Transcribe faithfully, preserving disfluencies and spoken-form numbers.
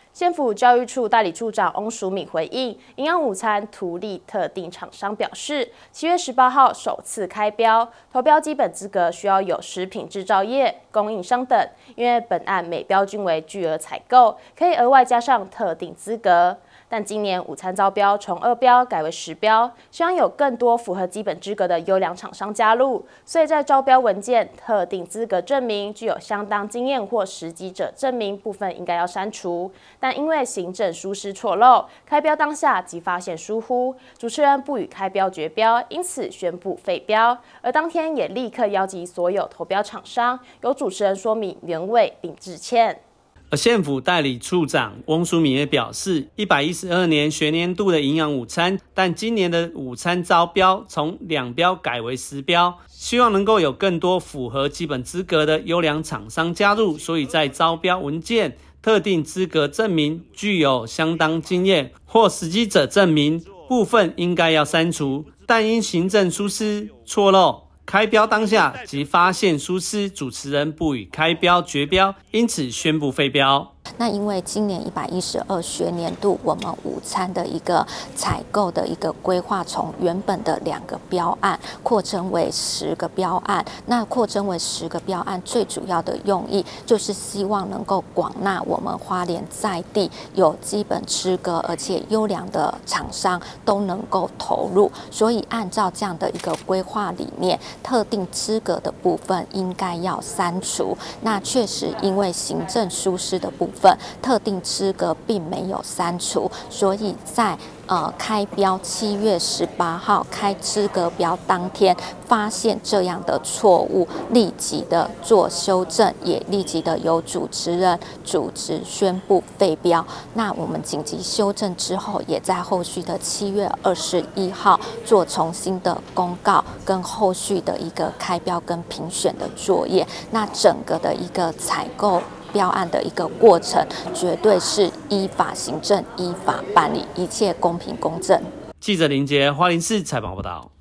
县府教育处代理处长翁淑敏回应，营养午餐图利特定厂商表示，七月十八号首次开标，投标基本资格需要有食品制造业、供应商等，因为本案每标均为巨额采购，可以额外加上特定资格。但今年午餐招标从二标改为十标，希望有更多符合基本资格的优良厂商加入，所以在招标文件特定资格证明具有相当经验或实际者证明部分应该要删除，但因为行政疏失错漏，开标当下即发现疏忽，主持人不予开标决标，因此宣布废标，而当天也立刻邀集所有投标厂商，由主持人说明原委并致歉。 而县府代理处长翁淑敏也表示，一百一十二年学年度的营养午餐，但今年的午餐招标从两标改为十标，希望能够有更多符合基本资格的优良厂商加入，所以在招标文件特定资格证明具有相当经验或实际者证明部分应该要删除，但因行政疏失错漏，开标当下即发现疏失，主持人不予开标决标，因此宣布废标。 那因为今年一百一十二学年度，我们午餐的一个采购的一个规划，从原本的两个标案扩增为十个标案。那扩增为十个标案，最主要的用意就是希望能够广纳我们花莲在地有基本资格而且优良的厂商都能够投入。所以按照这样的一个规划理念，特定资格的部分应该要删除。那确实因为行政疏失的部分。特定资格并没有删除，所以在呃开标七月十八号开资格标当天，发现这样的错误，立即的做修正，也立即的由主持人主持宣布废标。那我们紧急修正之后，也在后续的七月二十一号做重新的公告，跟后续的一个开标跟评选的作业。那整个的一个采购标案的一个过程，绝对是依法行政、依法办理，一切公平公正。 记者林杰，花莲市采访报道。